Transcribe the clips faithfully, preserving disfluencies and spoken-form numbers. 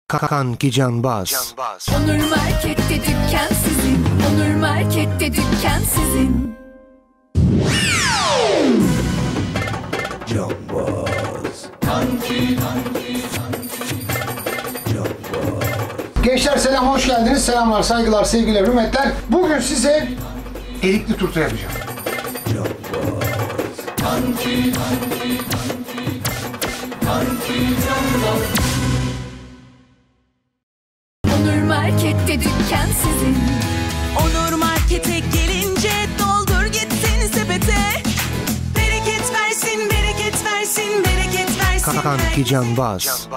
Kanki Canbaz. Onur Market'te dükkan sizin. Onur Market'te dükkan sizin. Canbaz. Kanki, kanki, kanki. Canbaz. Gençler selam, hoş geldiniz. Selamlar, saygılar, sevgiler, hürmetler. Bugün size erikli turta yapacağım. Canbaz. Kanki, kanki, kanki. Kanki Canbaz. Onur Market'te dükkan sizin. Onur Market'e gelince doldur gitsin sepete. Bereket versin, bereket versin, bereket versin. Kanki Canbaz.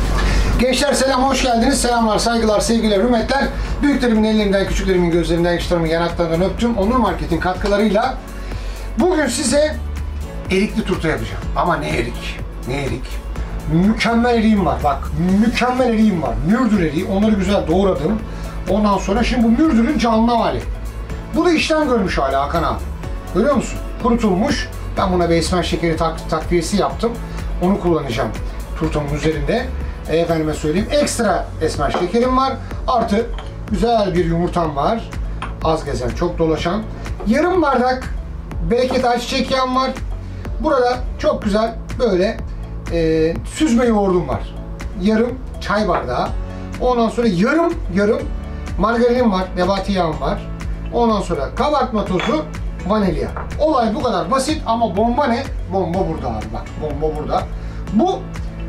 Gençler selam, hoş geldiniz. Selamlar, saygılar, sevgiler, hürmetler. Büyüklerimin ellerinden, küçüklerimin gözlerinden, yaşlarımın yanaklarından öptüm. Onur Market'in katkılarıyla bugün size erikli turta yapacağım. Ama ne erik, ne erik. Mükemmel eriğim var, bak. Mükemmel eriğim var. Mürdür eriği, onları güzel doğradım. Ondan sonra şimdi bu mürdürün canlı hali. Bu da işlem görmüş hali Hakan abi. Görüyor musun? Kurutulmuş. Ben buna bir esmer şekeri tak takviyesi yaptım. Onu kullanacağım turtamın üzerinde. E, efendime söyleyeyim. Ekstra esmer şekerim var. Artı güzel bir yumurtam var. Az gezen, çok dolaşan. Yarım bardak bereket ayçiçek yağım var. Burada çok güzel böyle e, süzme yoğurdum var. Yarım çay bardağı. Ondan sonra yarım yarım margarinim var. Nebati yağım var. Ondan sonra kabartma tozu, vanilya. Olay bu kadar basit ama bomba ne? Bomba burada abi, bak. Bomba burada. Bu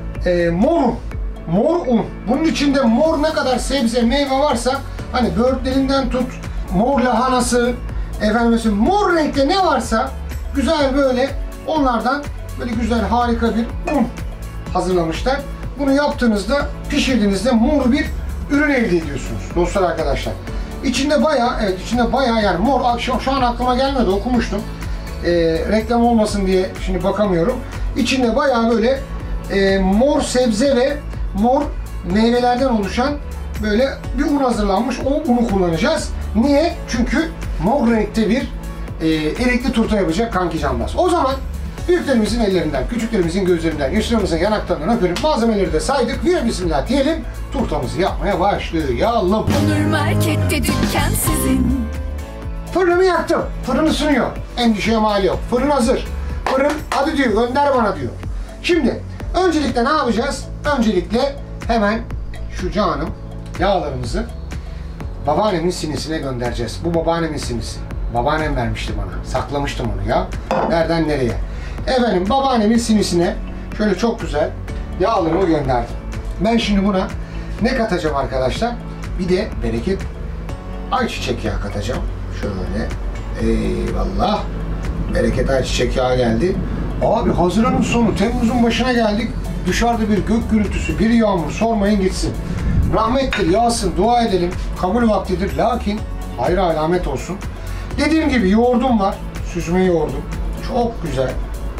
e, mor un. Mor un. Bunun içinde mor ne kadar sebze, meyve varsa, hani böğürtlerinden tut, mor lahanası, efendim mesela mor renkte ne varsa güzel böyle onlardan böyle güzel harika bir un hazırlamışlar. Bunu yaptığınızda, pişirdiğinizde mor bir ürün elde ediyorsunuz dostlar, arkadaşlar. İçinde bayağı, evet içinde bayağı yani mor, akşam şu an aklıma gelmedi, okumuştum. E, reklam olmasın diye şimdi bakamıyorum. İçinde bayağı böyle e, mor sebze ve mor meyvelerden oluşan böyle bir un hazırlanmış. O unu kullanacağız. Niye? Çünkü mor renkte bir e, erikli turta yapacak Kanki Canbaz. O zaman büyüklerimizin ellerinden, küçüklerimizin gözlerinden, yaşlarımızın yanaklarından öperim. Malzemeleri de saydık. Bir bismillah diyelim. Turtamızı yapmaya başlayalım. Onur Market'te dükkan sizin. Fırını yaktım. Fırını sınıyor. Endişeye mal yok. Fırın hazır. Fırın hadi diyor, gönder bana diyor. Şimdi öncelikle ne yapacağız? Öncelikle hemen şu canım yağlarımızı babaannemin sinisine göndereceğiz. Bu babaannemin sinisi. Babaannem vermişti bana. Saklamıştım onu ya. Nereden nereye? Efendim babaannemin sinisine şöyle çok güzel yağlarımı gönderdim. Ben şimdi buna ne katacağım arkadaşlar? Bir de bereket ayçiçek yağı katacağım. Şöyle. Eyvallah. Bereket ayçiçek yağı geldi. Abi Haziran'ın sonu, Temmuz'un başına geldik. Dışarıda bir gök gürültüsü, bir yağmur, sormayın gitsin. Rahmettir, yağsın, dua edelim. Kabul vaktidir. Lakin hayra alamet olsun. Dediğim gibi yoğurdum var. Süzme yoğurdum. Çok güzel.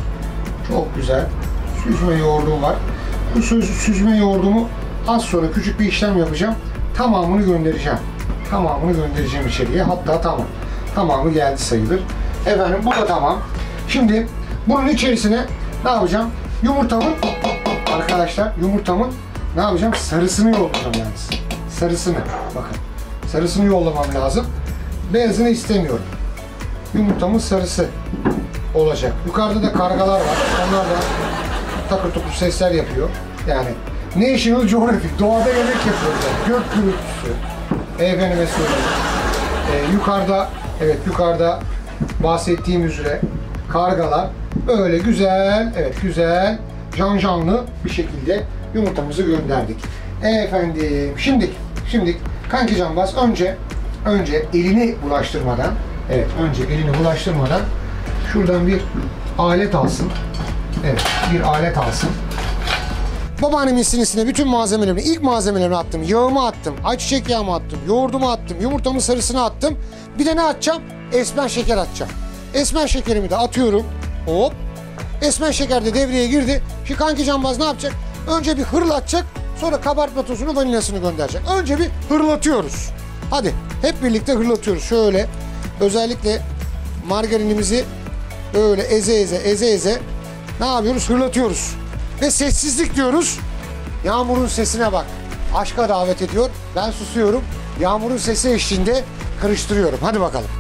Çok güzel. Süzme yoğurdum var. Bu süzme yoğurdumu az sonra küçük bir işlem yapacağım. Tamamını göndereceğim. Tamamını göndereceğim içeriye. Hatta tamam. Tamamı geldi sayılır. Efendim bu da tamam. Şimdi bunun içerisine ne yapacağım? Yumurtamın arkadaşlar yumurtamın ne yapacağım? Sarısını yollayacağım yalnız. Sarısını. Bakın. Sarısını yollamam lazım. Beyazını istemiyorum. Yumurtamın sarısı olacak. Yukarıda da kargalar var. Onlar da takır tukur sesler yapıyor. Yani National Geographic, doğada yemek yapıyoruz. Yani. Gök gürültüsü. Efendime söyleyeyim. Ee, yukarıda, evet yukarıda bahsettiğim üzere kargalar böyle güzel, evet güzel, can canlı bir şekilde yumurtamızı gönderdik. Efendim, şimdi, şimdi Kanki Canbaz önce, önce elini bulaştırmadan, evet önce elini bulaştırmadan şuradan bir alet alsın. Evet, bir alet alsın. Babaannemin sinisine bütün malzemelerimi, ilk malzemelerimi attım. Yağımı attım, ayçiçek yağımı attım, yoğurdumu attım, yumurtamın sarısını attım. Bir de ne atacağım? Esmer şeker atacağım. Esmer şekerimi de atıyorum. Hop. Esmer şeker de devreye girdi. Şimdi Kanki Canbaz ne yapacak? Önce bir hırlatacak, sonra kabartma tozunu, vanilyasını gönderecek. Önce bir hırlatıyoruz. Hadi hep birlikte hırlatıyoruz. Şöyle özellikle margarinimizi böyle eze eze eze eze ne yapıyoruz? Hırlatıyoruz. Ve sessizlik diyoruz. Yağmurun sesine bak. aşka davet ediyor. Ben susuyorum. Yağmurun sesi eşliğinde karıştırıyorum. Hadi bakalım.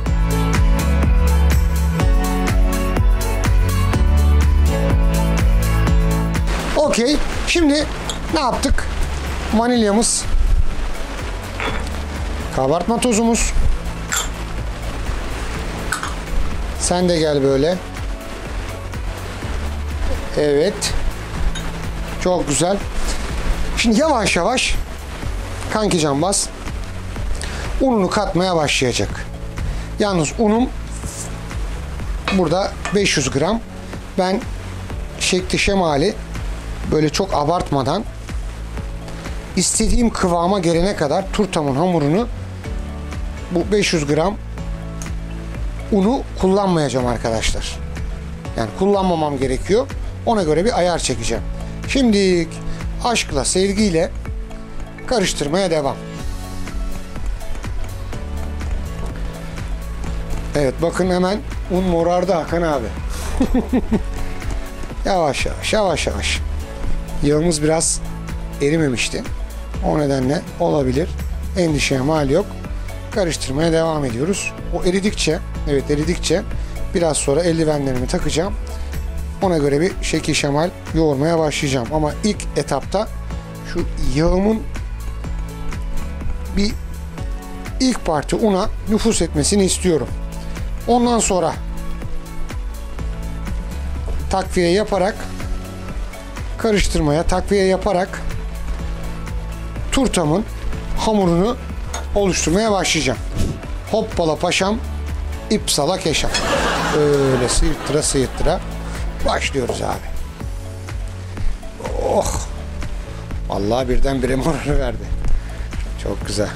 Okey. Şimdi ne yaptık? Vanilyamız, kabartma tozumuz. Sen de gel böyle. Evet. Çok güzel. Şimdi yavaş yavaş kanki Canbaz ununu katmaya başlayacak. Yalnız unum burada beş yüz gram. Ben şekli şemali böyle çok abartmadan istediğim kıvama gelene kadar turtamın hamurunu bu beş yüz gram unu kullanmayacağım arkadaşlar. Yani kullanmamam gerekiyor. Ona göre bir ayar çekeceğim. Şimdi aşkla, sevgiyle karıştırmaya devam. Evet bakın hemen un morardı Hakan abi. Yavaş yavaş yavaş yavaş. Yağımız biraz erimemişti. O nedenle olabilir. Endişeye mal yok. Karıştırmaya devam ediyoruz. O eridikçe, evet eridikçe biraz sonra eldivenlerimi takacağım. Ona göre bir şekil şemal yoğurmaya başlayacağım. Ama ilk etapta şu yağımın bir ilk parti una nüfuz etmesini istiyorum. Ondan sonra takviye yaparak karıştırmaya, takviye yaparak turtamın hamurunu oluşturmaya başlayacağım. Hoppala paşam, ipsala keşam. Öyle sıyırttıra sıyırttıra başlıyoruz abi. Oh! Vallahi birdenbire morarı verdi. Çok güzel.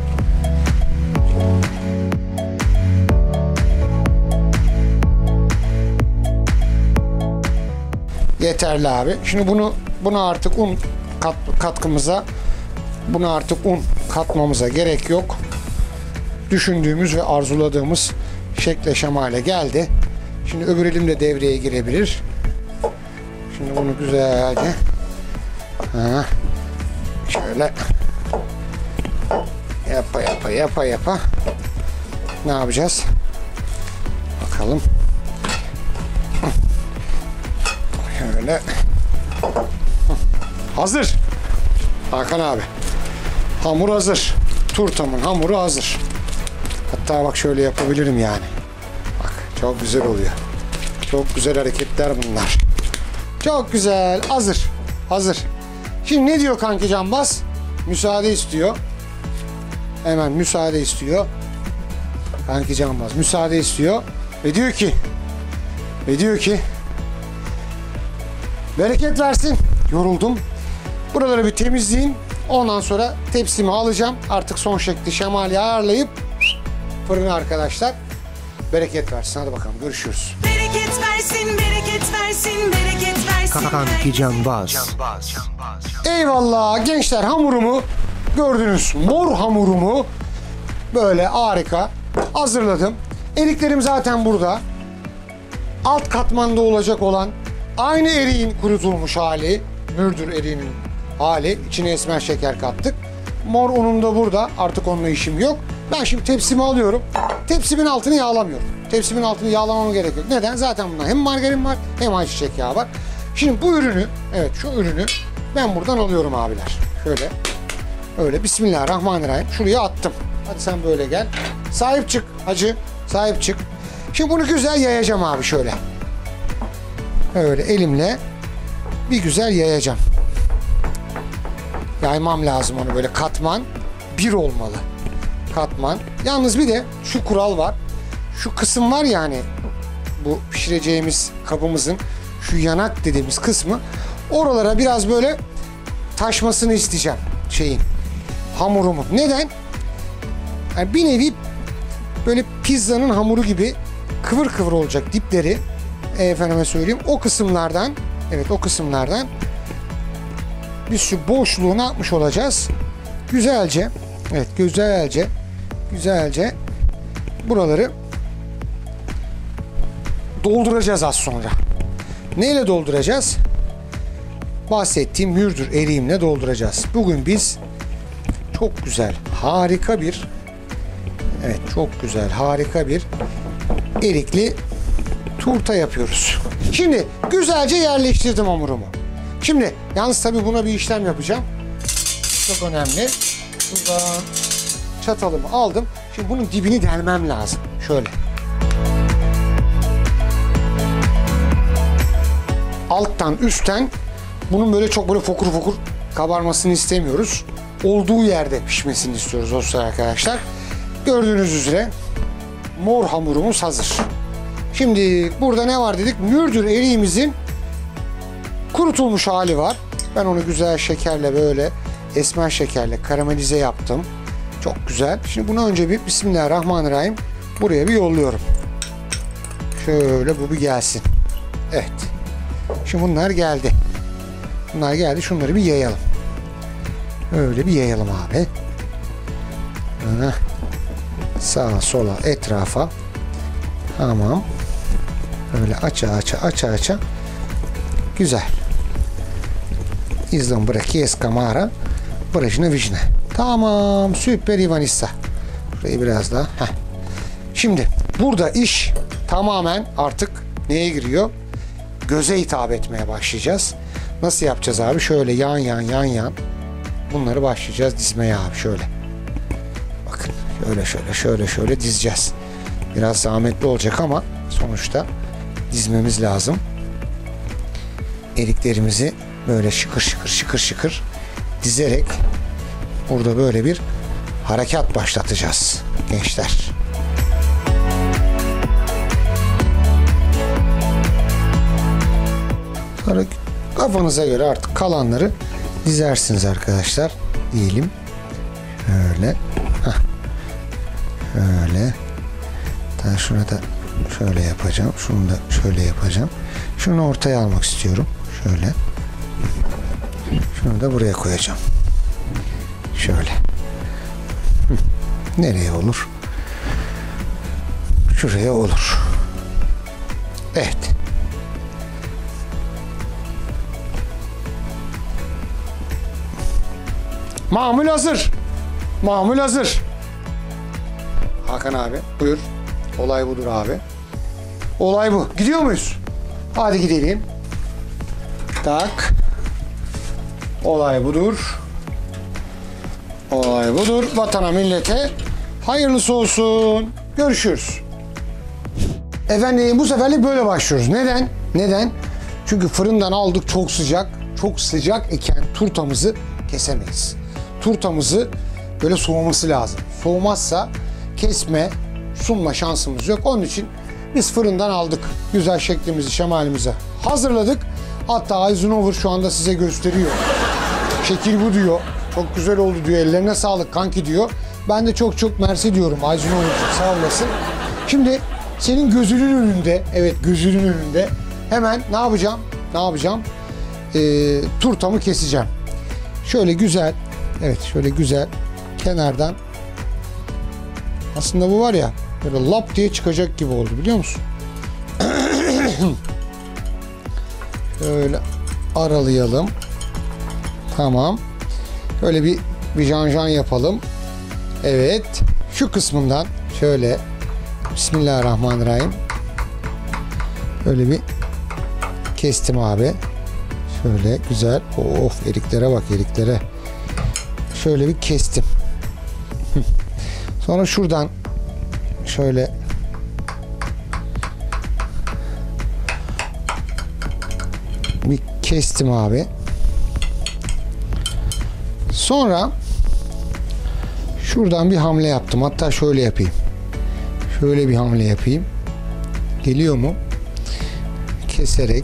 Yeterli abi. Şimdi bunu buna artık un kat, katkımıza buna artık un katmamıza gerek yok. Düşündüğümüz ve arzuladığımız şekle şemale geldi. Şimdi öbür elim de devreye girebilir. Şimdi bunu güzelce ha, şöyle yapa yapa yapa yapa ne yapacağız? Bakalım. Şöyle. Hazır. Hakan abi. Hamur hazır. Turtamın hamuru hazır. Hatta bak şöyle yapabilirim yani. Bak çok güzel oluyor. Çok güzel hareketler bunlar. Çok güzel. Hazır. Hazır. Şimdi ne diyor kanki Canbaz? Müsaade istiyor. Hemen müsaade istiyor. Kanki Canbaz müsaade istiyor. Ve diyor ki ve diyor ki bereket versin. Yoruldum. Buraları bir temizleyin. Ondan sonra tepsimi alacağım. Artık son şekli şemali ayarlayıp fırına arkadaşlar. Bereket versin. Hadi bakalım görüşürüz. Bereket versin, bereket versin, bereket versin. Kanki Canbaz. Eyvallah gençler, hamurumu gördünüz. Mor hamurumu böyle harika hazırladım. Eriklerim zaten burada. Alt katmanda olacak olan aynı eriğin kurutulmuş hali, mürdür eriğinin hali. İçine esmer şeker kattık. Mor unum da burada. Artık onunla işim yok. Ben şimdi tepsimi alıyorum. Tepsimin altını yağlamıyorum. Tepsimin altını yağlamama gerek yok. Neden? Zaten bunda hem margarin var hem ayçiçek yağı var. Şimdi bu ürünü, evet şu ürünü ben buradan alıyorum abiler. Şöyle. Öyle. Bismillahirrahmanirrahim. Şuraya attım. Hadi sen böyle gel. Sahip çık hacı. Sahip çık. Şimdi bunu güzel yayacağım abi şöyle. Öyle elimle bir güzel yayacağım. Yaymam lazım onu böyle, katman bir olmalı. Katman. Yalnız bir de şu kural var. Şu kısım var ya hani bu pişireceğimiz kabımızın şu yanak dediğimiz kısmı, oralara biraz böyle taşmasını isteyeceğim şeyin, hamurumun. Neden? Yani bir nevi böyle pizzanın hamuru gibi kıvır kıvır olacak dipleri. E, efendime söyleyeyim o kısımlardan, evet o kısımlardan biz şu boşluğu ne yapmış olacağız? Güzelce, evet güzelce, güzelce buraları dolduracağız az sonra. Neyle dolduracağız? Bahsettiğim mürdür eriğimle dolduracağız. Bugün biz çok güzel, harika bir, evet çok güzel, harika bir erikli turta yapıyoruz. Şimdi güzelce yerleştirdim hamurumu. Şimdi yalnız tabii buna bir işlem yapacağım. Çok önemli. Buradan çatalımı aldım. Şimdi bunun dibini delmem lazım. Şöyle. Alttan, üstten bunun böyle çok böyle fokur fokur kabarmasını istemiyoruz. Olduğu yerde pişmesini istiyoruz dostlar arkadaşlar. Gördüğünüz üzere mor hamurumuz hazır. Şimdi burada ne var dedik? Mürdür eriğimizin kurutulmuş hali var. Ben onu güzel şekerle böyle esmer şekerle karamelize yaptım. Çok güzel. Şimdi bunu önce bir Bismillahirrahmanirrahim buraya bir yolluyorum. Şöyle bu bir gelsin. Evet. Şimdi bunlar geldi. Bunlar geldi. Şunları bir yayalım. Öyle bir yayalım abi. Heh. Sağa sola etrafa. Tamam. Böyle aça aça aça aça. Güzel. İzlem bırak es kamera. Bırakına vijne. Tamam. Süper Ivanissa. Burayı biraz daha. Heh. Şimdi burada iş tamamen artık neye giriyor? Göze hitap etmeye başlayacağız. Nasıl yapacağız abi? Şöyle yan yan yan yan. Bunları başlayacağız dizmeye abi şöyle. Bakın şöyle şöyle şöyle şöyle dizeceğiz. Biraz zahmetli olacak ama sonuçta dizmemiz lazım. Eriklerimizi böyle şıkır şıkır şıkır şıkır dizerek burada böyle bir harekat başlatacağız gençler. Sonra kafanıza göre artık kalanları dizersiniz arkadaşlar diyelim. Şöyle. Heh. Şöyle. Daha şunu da şöyle yapacağım. Şunu da şöyle yapacağım. Şunu ortaya almak istiyorum. Şöyle. Şunu da buraya koyacağım. Şöyle. Hı. Nereye olur? Şuraya olur. Evet. Mamul hazır. Mamul hazır. Hakan abi buyur. Olay budur abi. Olay bu. Gidiyor muyuz? Hadi gidelim. Tak. Olay budur. Olay budur. Vatana millete hayırlısı olsun. Görüşürüz. Efendim bu seferlik böyle başlıyoruz. Neden? Neden? Çünkü fırından aldık çok sıcak. Çok sıcak iken turtamızı kesemeyiz. Turtamızı böyle soğuması lazım. Soğumazsa kesme, sunma şansımız yok. Onun için biz fırından aldık. Güzel şeklimizi, şemalimizi hazırladık. Hatta Eisenhower şu anda size gösteriyor. Şekil bu diyor. Çok güzel oldu diyor. Ellerine sağlık kanki diyor. Ben de çok çok mersi diyorum Eisenhower. Sağ olasın. Şimdi senin gözünün önünde, evet gözünün önünde hemen ne yapacağım? Ne yapacağım? Ee, turtamı keseceğim. Şöyle güzel, evet şöyle güzel kenardan. Aslında bu var ya böyle lap diye çıkacak gibi oldu biliyor musun? Şöyle aralayalım. Tamam. Böyle bir bir janjan yapalım. Evet. Şu kısmından şöyle Bismillahirrahmanirrahim. Böyle bir kestim abi. Şöyle güzel. Of eriklere bak eriklere. Şöyle bir kestim. Sonra şuradan şöyle bir kestim abi. Sonra şuradan bir hamle yaptım. Hatta şöyle yapayım. Şöyle bir hamle yapayım. Geliyor mu? Keserek.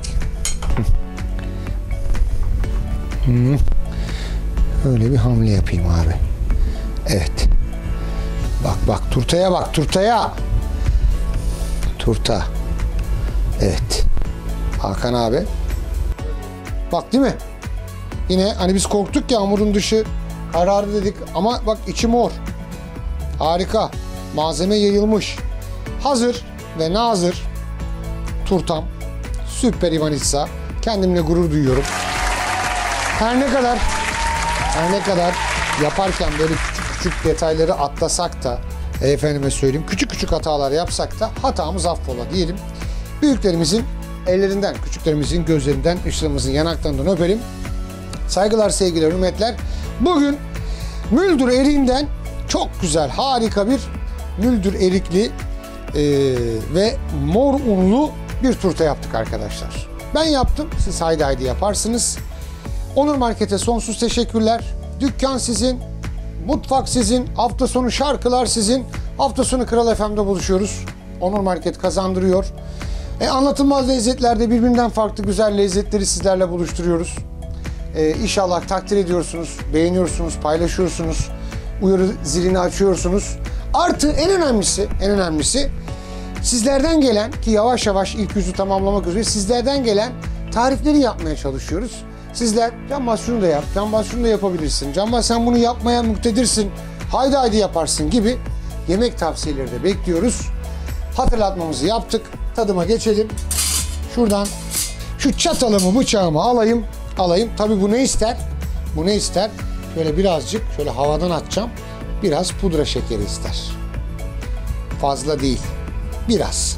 Hı. Öyle bir hamle yapayım abi. Evet. Bak bak turtaya bak turtaya. Turta. Evet. Hakan abi. Bak değil mi? Yine hani biz korktuk ya hamurun dışı karardı dedik ama bak içi mor. Harika. Malzeme yayılmış. Hazır ve nazır turtam. Süper Ivanitsa. Kendimle gurur duyuyorum. Her ne kadar her ne kadar yaparken böyle küçük küçük detayları atlasak da, efendime söyleyeyim, küçük küçük hatalar yapsak da hatamız affola diyelim. Büyüklerimizin ellerinden, küçüklerimizin gözlerinden, ışığımızın yanaklarından öpelim. Saygılar, sevgiler, hürmetler. Bugün müldür eriğinden çok güzel, harika bir müldür erikli e, ve mor unlu bir turta yaptık arkadaşlar. Ben yaptım, siz haydi haydi yaparsınız. Onur Market'e sonsuz teşekkürler. Dükkan sizin, mutfak sizin, hafta sonu şarkılar sizin. Hafta sonu Kral F M'de buluşuyoruz. Onur Market kazandırıyor. E, anlatılmaz lezzetlerde birbirinden farklı güzel lezzetleri sizlerle buluşturuyoruz. E, İnşallah takdir ediyorsunuz, beğeniyorsunuz, paylaşıyorsunuz, uyarı zilini açıyorsunuz. Artı en önemlisi, en önemlisi sizlerden gelen, ki yavaş yavaş ilk yüzü tamamlamak üzere sizlerden gelen tarifleri yapmaya çalışıyoruz. Sizler Canbaz şunu da yap, Canbaz şunu da yapabilirsin, Canbaz sen bunu yapmaya muktedirsin, haydi haydi yaparsın gibi yemek tavsiyeleri de bekliyoruz. Hatırlatmamızı yaptık. Tadıma geçelim. Şuradan şu çatalımı, bıçağımı alayım. Alayım. Tabii bu ne ister? Bu ne ister? Şöyle birazcık şöyle havadan atacağım. Biraz pudra şekeri ister. Fazla değil. Biraz.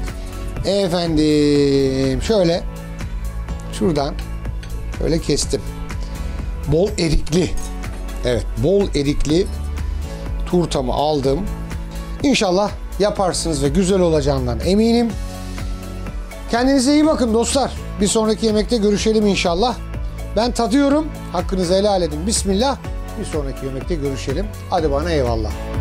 Efendim şöyle şuradan şöyle kestim. Bol erikli. Evet, bol erikli turtamı aldım. İnşallah yaparsınız ve güzel olacağından eminim. Kendinize iyi bakın dostlar. Bir sonraki yemekte görüşelim inşallah. Ben tadıyorum. Hakkınızı helal edin. Bismillah. Bir sonraki yemekte görüşelim. Hadi bana eyvallah.